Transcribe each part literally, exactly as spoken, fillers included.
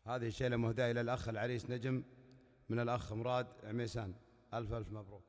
هذه الشيلة مهداة إلى الأخ العريس نجم من الأخ مراد عميسان. ألف ألف مبروك.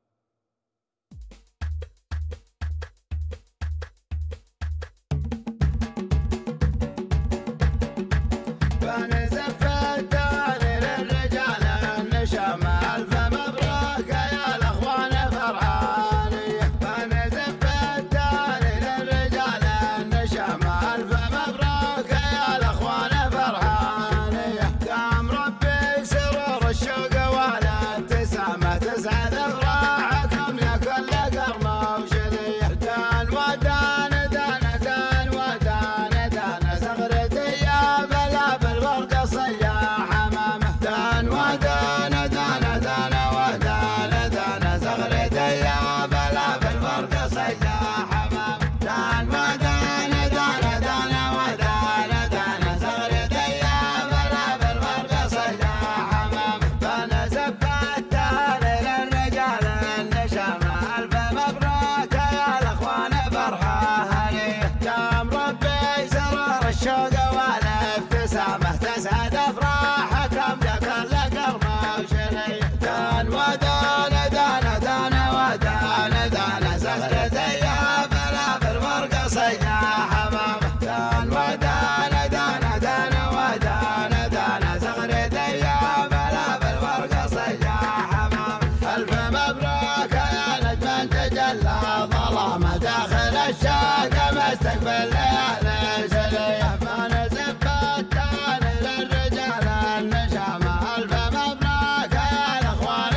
مستقبل ليالي سلية فانا زفتان للرجال النشامة ألف مبروك يا الأخوان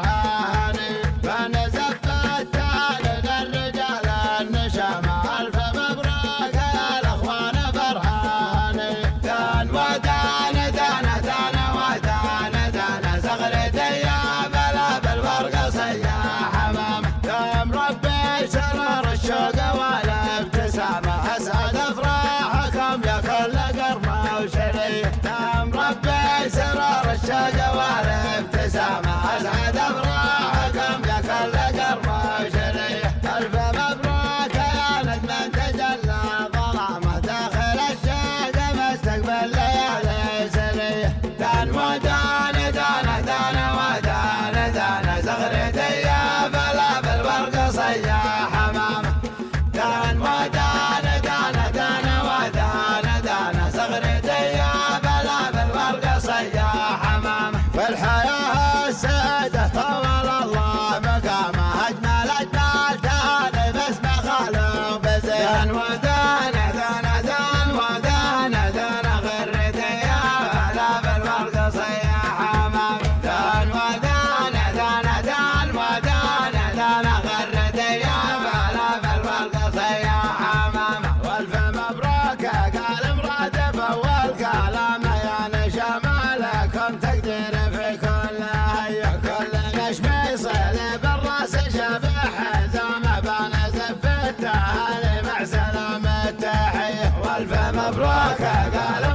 فرحاني فانا زفتان للرجال النشامة ألف مبروك يا الأخوان فرحاني كان ودان دان دان ودان دان زغرتي يا بلا بالورقة صياح حمام دام ربي سرر الشوق والابتسامة أسعد أفراحكم يا كل قرمة وشريح دام ربي سرر الشوق والابتسامة أسعد أفراحكم يا كل قرمة وشريح ألف مبروك يا نجم تجلى ظلامة داخل الشوق مستقبل ليالي سليح دان ودان دان دان ودان دان زغرتي يا بلا بالورقة صياح حمامة دان ودان دان دان ودان دان زغرتي يا بلا بالورقة صياح حمامة في الحياة السعادة طول الله مقامه أجمل أجمل تهاني باسم خالق بزين ودان دان دان ودان دان غرتي يا بلا بالورقة صياح حمامة دان ودان دان دان ودان دان غرتي يا بلا بالورقة صياح حمامة والف مبروك قال مرادف اول كلامه يا نشمالكم تقدير في كل هيا كل نشم يصير بالراس شبح حزامه بان زفته هذه مع سلامة تحيه والف مبروك قال